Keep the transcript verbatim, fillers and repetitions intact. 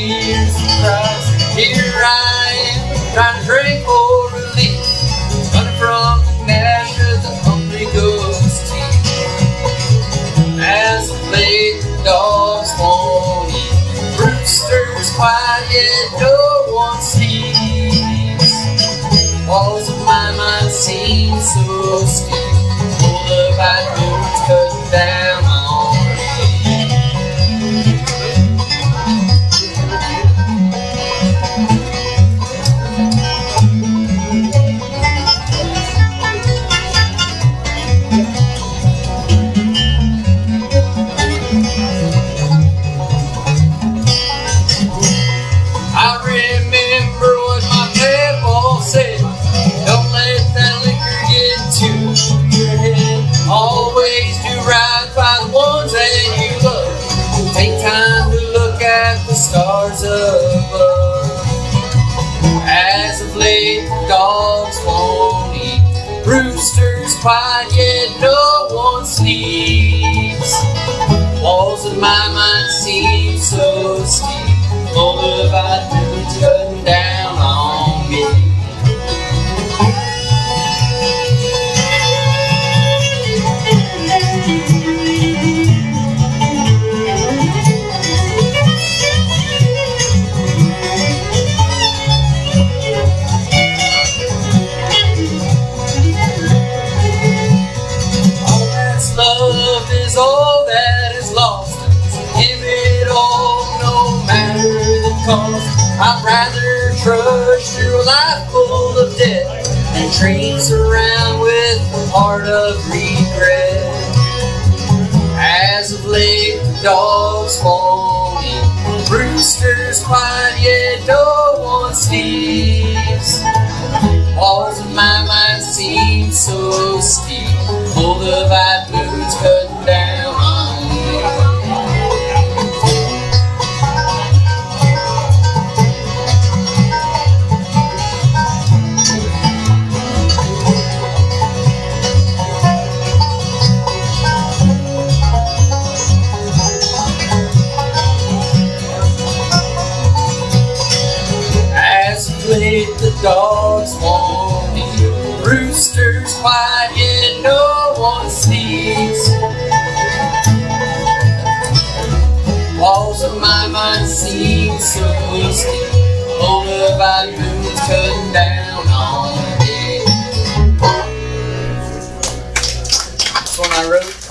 tears and cries. Here I am, trying to drink for relief, running from the gnash of the hungry ghost teeth. As of late, the dogs won't eat. Rooster's quiet, yet no one sleeps. Walls of my mind seem so steep, full of high moons cutting down on me. I remember what my papa said, don't let that liquor get to your head. Always do right by the ones that you love. Take time to look at the stars above. As of late, the dogs won't eat. Rooster's quiet, yet no one sleeps. Walls of my mind seem so steep, full of hot moons cutting down on me. All that's loved is all that is lost. Give it all, no matter the cost. I'd rather trudge through a life full of debt than traipse around with a heart of regret. As of late, the dogs won't eat. Rooster's quiet, yet no one sleeps. Walls of my mind seem so steep, full of hot moons cutting down on me. As of late, the dogs won't eat. Rooster's quiet, yet no one sleeps. Walls of my mind seem so steep, full of hot moons cutting down on me. That's one I wrote.